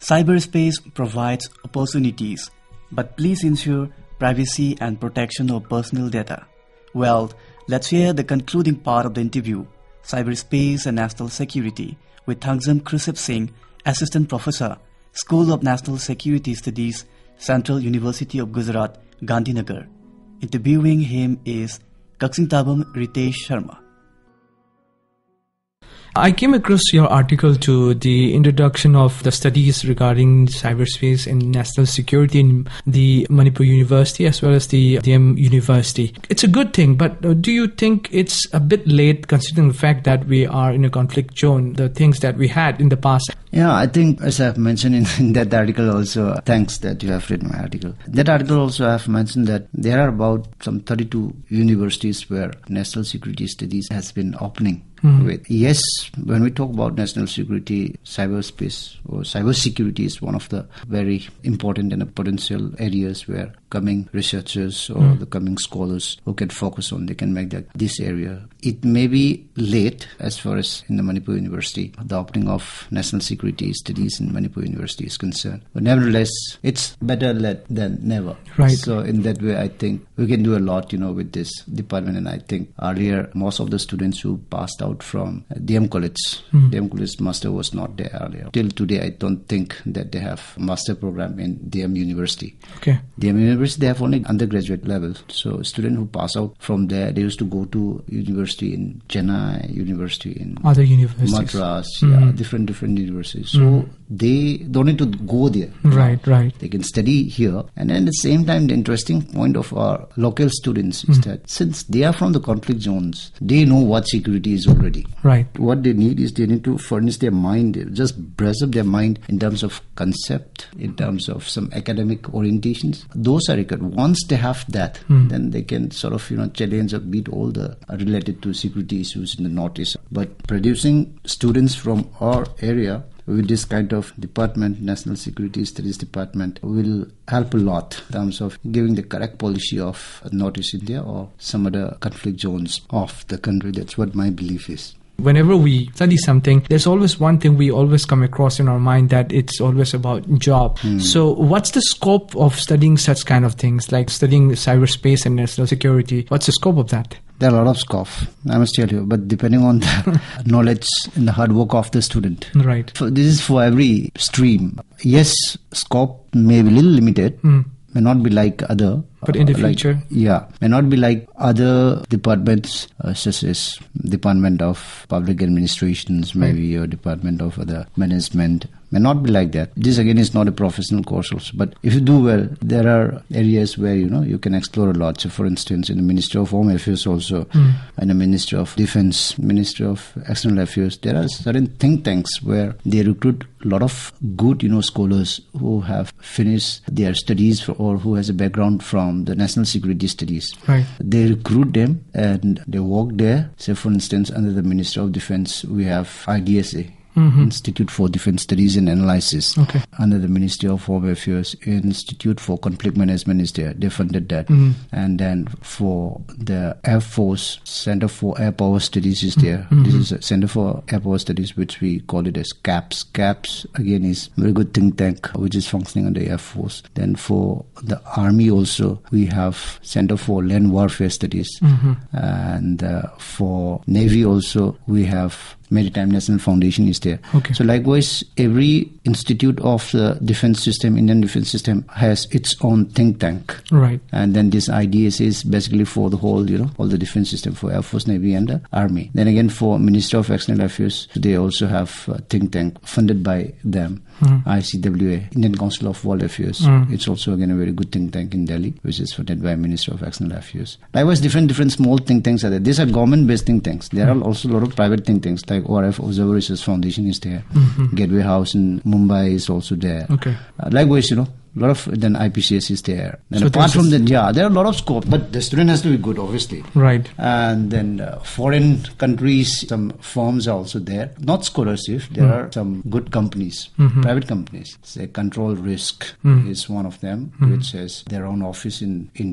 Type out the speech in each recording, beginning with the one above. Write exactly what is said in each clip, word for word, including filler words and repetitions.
Cyberspace provides opportunities, but please ensure privacy and protection of personal data. Well, let's hear the concluding part of the interview, Cyberspace and National Security, with Thangzam Krusip Singh, Assistant Professor, School of National Security Studies, Central University of Gujarat, Gandhinagar. Interviewing him is Kaksingtabam Ritesh Sharma. I came across your article to the introduction of the studies regarding cyberspace and national security in the Manipur University as well as the D M University. It's a good thing, but uh, do you think it's a bit late considering the fact that we are in a conflict zone, the things that we had in the past? Yeah, I think as I've mentioned in, in that article also, thanks that you have read my article. That article also I have mentioned that there are about some thirty-two universities where national security studies has been opening. Mm-hmm. With. Yes, when we talk about national security, cyberspace or cybersecurity is one of the very important and potential areas where coming researchers or mm. the coming scholars who can focus on, they can make that this area. It may be late as far as in the Manipur University, the opening of national security studies in Manipur University is concerned. But nevertheless, it's better late than never. Right. So in that way, I think we can do a lot, you know, with this department. And I think earlier, most of the students who passed out from D M College, mm. D M College master was not there earlier. Till today, I don't think that they have master program in D M University. Okay. D M University, they have only undergraduate level. So students who pass out from there, they used to go to university in Chennai, university in other universities, Madras, mm-hmm. yeah, different different universities. So mm. they don't need to go there. Right, now. right. They can study here. And then at the same time, the interesting point of our local students is mm. that since they are from the conflict zones, they know what security is already. Right. What they need is they need to furnish their mind, just brush up their mind in terms of concept, in terms of some academic orientations. Those are required. Once they have that, mm. then they can sort of, you know, challenge or beat all the uh, related to security issues in the Northeast. But producing students from our area with this kind of department, National Security Studies Department, will help a lot in terms of giving the correct policy of Northeast India or some other conflict zones of the country. That's what my belief is. Whenever we study something, there's always one thing we always come across in our mind, that it's always about job. Hmm. So what's the scope of studying such kind of things, like studying cyberspace and national security? What's the scope of that? There are a lot of scope, I must tell you, but depending on the knowledge and the hard work of the student. Right. For, this is for every stream. Yes, scope may be a little limited. Mm. May not be like other. But in the uh, future? Like, yeah. May not be like other departments, uh, such as Department of Public Administrations, maybe, right. or Department of other Management. May not be like that. This again is not a professional course also. But if you do well, there are areas where, you know, you can explore a lot. So for instance, in the Ministry of Home Affairs also, mm. and the Ministry of Defense, Ministry of External Affairs, there are certain think tanks where they recruit a lot of good, you know, scholars who have finished their studies for, or who has a background from the national security studies. Right. They recruit them and they work there. Say for instance, under the Ministry of Defense, we have I D S A. Mm-hmm. Institute for Defense Studies and Analysis. Okay. Under the Ministry of Home Affairs, Institute for Conflict Management is there. They funded that. Mm-hmm. And then for the Air Force, Center for Air Power Studies is there. Mm-hmm. This is a Center for Air Power Studies, which we call it as CAPS. CAPS, again, is a very good think tank, which is functioning under Air Force. Then for the Army also, we have Center for Land Warfare Studies. Mm-hmm. And uh, for Navy also, we have Maritime National Foundation is there. Okay. So likewise, every institute of the defense system, Indian defense system, has its own think tank. Right. And then this I D S A is basically for the whole, you know, all the defense system for Air Force, Navy and the Army. Then again, for Ministry of External Affairs, they also have a think tank funded by them. Mm. I C W A, Indian Council of World Affairs. Mm. It's also again a very good think tank in Delhi, which is funded by Ministry of External Affairs. Likewise, different different small think tanks are there. These are government-based think tanks. There mm. are also a lot of private think tanks, like O R F, Observer Research Foundation is there. Mm-hmm. Gateway House in Mumbai is also there. Okay. Uh, likewise, you know, a lot of, then I P C S is there. And so apart from that, yeah, there are a lot of scope, but the student has to be good, obviously. Right. And then uh, foreign countries, some firms are also there. Not scholarship, there mm. are some good companies, mm-hmm. private companies. Say Control Risk mm. is one of them, mm. which has their own office in India.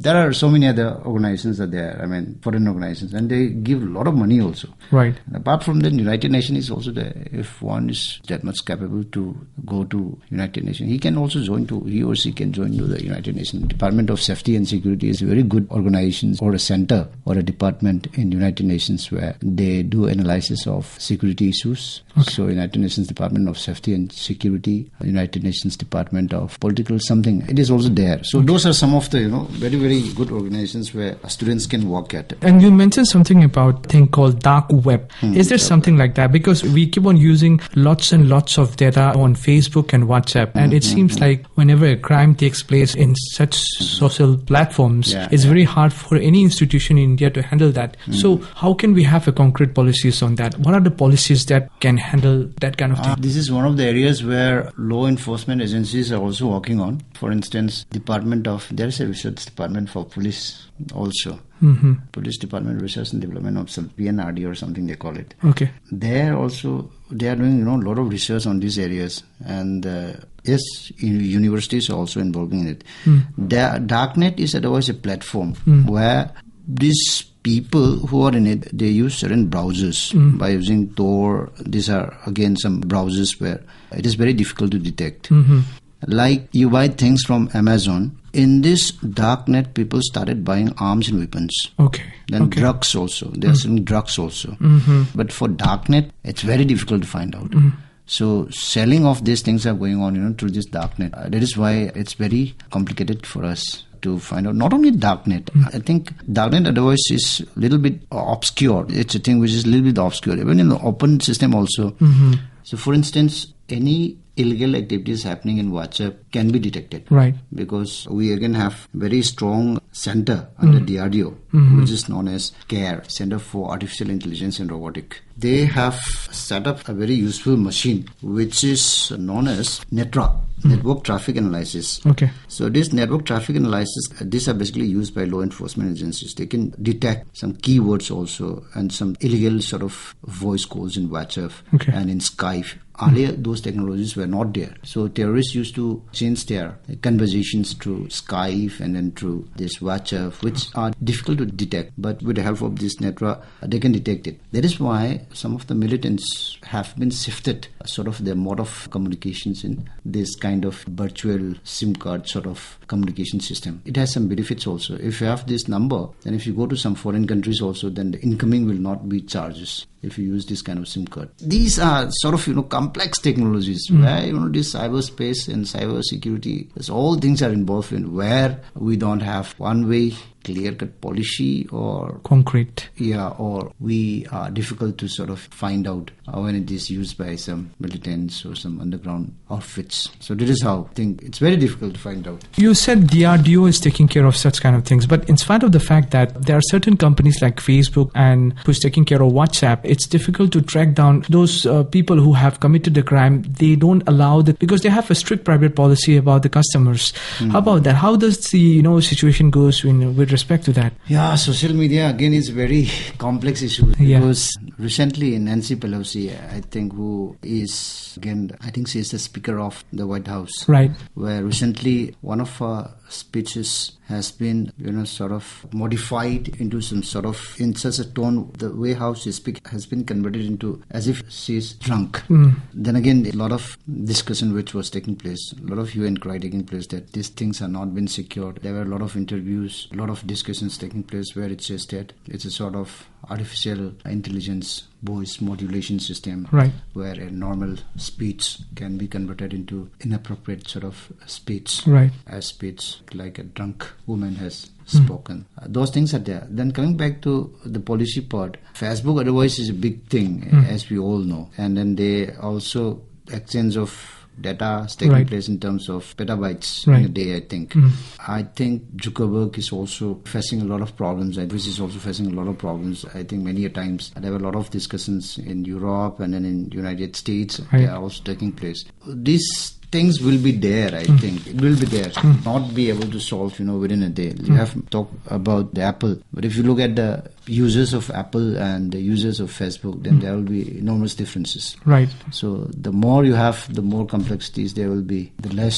There are so many other organizations are there, I mean, foreign organizations, and they give a lot of money also. Right. And apart from that, United Nations is also there. If one is that much capable to go to United Nations, he can also join to, he or she can join to the United Nations. Department of Safety and Security is a very good organization or a center or a department in United Nations where they do analysis of security issues. Okay. So United Nations Department of Safety and Security, United Nations Department of Political something, it is also there. So okay. those are some of the, you know, very, very good organizations where students can work at. And you mentioned something about a thing called dark web. Hmm, is there something web. like that? Because we keep on using lots and lots of data on Facebook and WhatsApp, and mm-hmm, it seems mm-hmm. like whenever a crime takes place in such mm-hmm. social platforms, yeah, it's yeah. very hard for any institution in India to handle that. Mm-hmm. So how can we have a concrete policies on that? What are the policies that can handle that kind of thing? Uh, this is one of the areas where law enforcement agencies are also working on. For instance, Department of, there is a research department for police also. Mm-hmm. Police Department Research and Development of some P N R D or something they call it. Okay. There also, they are doing, you know, a lot of research on these areas. And uh, yes, universities are also involved in it. Mm. The Darknet is otherwise a platform mm. where these people who are in it, they use certain browsers mm. by using Tor. These are again some browsers where it is very difficult to detect. Mm-hmm. Like you buy things from Amazon. In this darknet, people started buying arms and weapons. Okay. Then okay. drugs also. They're mm. selling drugs also. Mm-hmm. But for darknet, it's very difficult to find out. Mm. So selling of these things are going on, you know, through this darknet. Uh, that is why it's very complicated for us to find out. Not only darknet. Mm. I think darknet otherwise is a little bit obscure. It's a thing which is a little bit obscure. Even in the open system also. Mm-hmm. So for instance, any illegal activities happening in WhatsApp can be detected. Right. Because we again have very strong center under mm. D R D O, mm-hmm. which is known as CARE, Center for Artificial Intelligence and Robotics. They have set up a very useful machine which is known as NETRA, mm. Network Traffic Analysis. Okay. So this network traffic analysis, these are basically used by law enforcement agencies. They can detect some keywords also and some illegal sort of voice calls in WhatsApp okay. and in Skype. Earlier, those technologies were not there. So terrorists used to change their conversations through Skype and then through this WhatsApp, which are difficult to detect. But with the help of this network, they can detect it. That is why some of the militants have been shifted sort of their mode of communications in this kind of virtual SIM card sort of communication system. It has some benefits also. If you have this number, then if you go to some foreign countries also, then the incoming will not be charges if you use this kind of SIM card. These are sort of, you know, complex technologies mm. where, you know, this cyberspace and cyber security, all things are involved in where we don't have one way clear-cut policy or concrete. Yeah, or we are difficult to sort of find out when it is used by some militants or some underground outfits. So that is how I think it's very difficult to find out. You said D R D O is taking care of such kind of things, but in spite of the fact that there are certain companies like Facebook and who's taking care of WhatsApp, it's difficult to track down those uh, people who have committed the crime. They don't allow that because they have a strict private policy about the customers. Mm-hmm. How about that? How does the, you know, situation goes in, with respect to that? Yeah, social media again is very complex issue because yeah. recently Nancy Pelosi, I think, who is again, I think she is the Speaker of the White House, right? Where recently one of her speeches has been, you know, sort of modified into some sort of, in such a tone, the way how she speaks has been converted into as if she is drunk. Mm. Then again, a lot of discussion which was taking place, a lot of hue and cry taking place that these things have not been secured. There were a lot of interviews, a lot of discussions taking place where it says that it's a sort of artificial intelligence voice modulation system, right, where a normal speech can be converted into inappropriate sort of speech, right, as speech like a drunk woman has spoken. Mm. Uh, those things are there. Then coming back to the policy part, Facebook otherwise is a big thing, mm. as we all know. And then they also exchange of data is taking right. place in terms of petabytes right. in a day, I think. Mm. I think Zuckerberg is also facing a lot of problems. I think is also facing a lot of problems. I think many a times there were a lot of discussions in Europe and then in United States. Right. They are also taking place. These things will be there, I mm. think. It will be there. Mm. Not be able to solve, you know, within a day. You mm. have talked about the Apple. But if you look at the users of Apple and the users of Facebook, then mm. there will be enormous differences. Right. So the more you have, the more complexities there will be. The less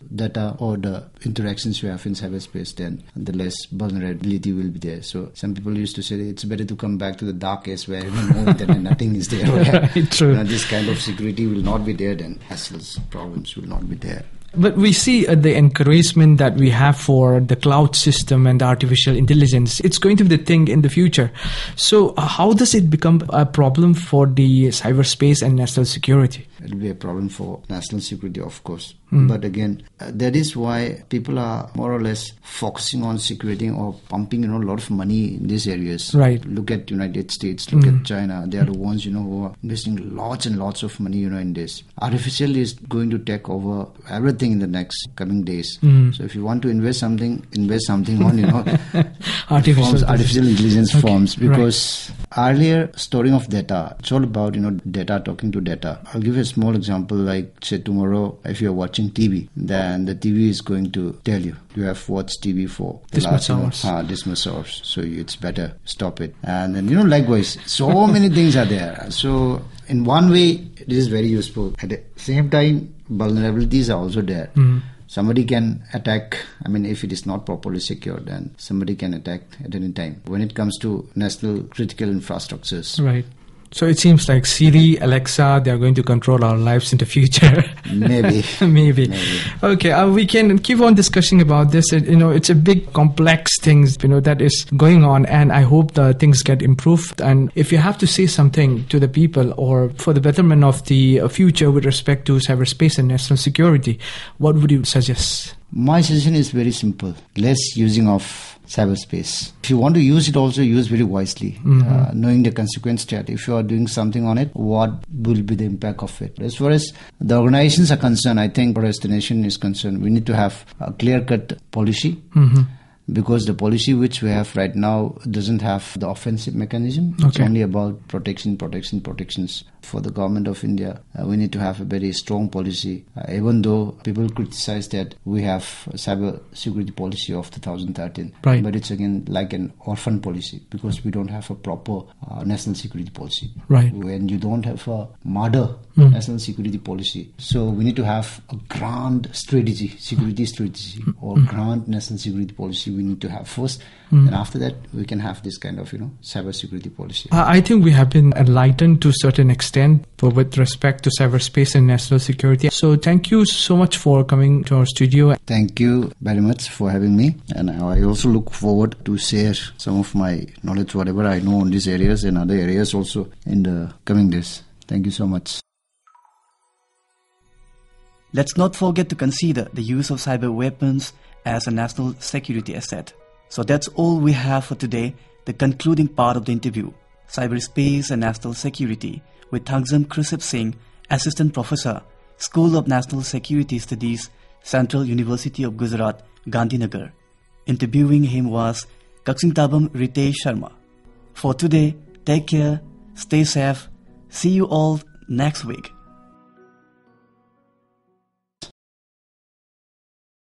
data or the interactions you have in cyberspace, then the less vulnerability will be there. So some people used to say it's better to come back to the dark age where you know that nothing is there. Right, true. You know, this kind of security will not be there, then hassles, problems will not be there. But we see uh, the encouragement that we have for the cloud system and the artificial intelligence. It's going to be the thing in the future. So uh, how does it become a problem for the cyberspace and national security? It will be a problem for national security, of course. Mm. But again, uh, that is why people are more or less focusing on security or pumping, you know, a lot of money in these areas. Right. Look at United States, look Mm. at China. They are the ones, you know, who are investing lots and lots of money, you know, in this. Artificial is going to take over everything in the next coming days. Mm. So if you want to invest something, invest something on, you know, artificial, forms, artificial intelligence okay. forms. Because right. earlier storing of data, it's all about, you know, data talking to data. I'll give you a small example, like say tomorrow if you're watching T V, then the T V is going to tell you you have watched T V for the this last much hours. You know, uh, this much hours, so it's better stop it. And then, you know, likewise, so many things are there. So in one way it is very useful. At the same time, vulnerabilities are also there. Mm. Somebody can attack. I mean, if it is not properly secured, then somebody can attack at any time. When it comes to national critical infrastructures, right. So it seems like Siri, Alexa, they are going to control our lives in the future. Maybe. Maybe. Maybe. Okay, uh, we can keep on discussing about this. It, you know, it's a big, complex things, you know, that is going on, and I hope the things get improved. And if you have to say something to the people or for the betterment of the uh, future with respect to cyberspace and national security, what would you suggest? My suggestion is very simple. Less using of cyberspace. If you want to use it, also use very wisely, mm-hmm. uh, knowing the consequence that if you are doing something on it, what will be the impact of it. As far as the organizations are concerned, I think as the nation is concerned, we need to have a clear-cut policy. Mm-hmm. Because the policy which we have right now doesn't have the offensive mechanism. Okay. It's only about protection, protection, protections. For the government of India, uh, we need to have a very strong policy. Uh, even though people criticize that we have a cyber security policy of two thousand thirteen. Right. But it's again like an orphan policy because we don't have a proper uh, national security policy. Right. When you don't have a mother mm. national security policy. So we need to have a grand strategy, security strategy mm. or mm. grand national security policy we need to have first. Mm. And after that, we can have this kind of, you know, cyber security policy. I think we have been enlightened to a certain extent with respect to cyberspace and national security. So thank you so much for coming to our studio. Thank you very much for having me. And I also look forward to share some of my knowledge, whatever I know in these areas and other areas also in the coming days. Thank you so much. Let's not forget to consider the use of cyber weapons as a national security asset. So that's all we have for today, the concluding part of the interview, Cyberspace and National Security, with Thakzam Krisip Singh, Assistant Professor, School of National Security Studies, Central University of Gujarat, Gandhinagar. Interviewing him was Kaksingtabam Ritesh Sharma. For today, take care, stay safe, see you all next week.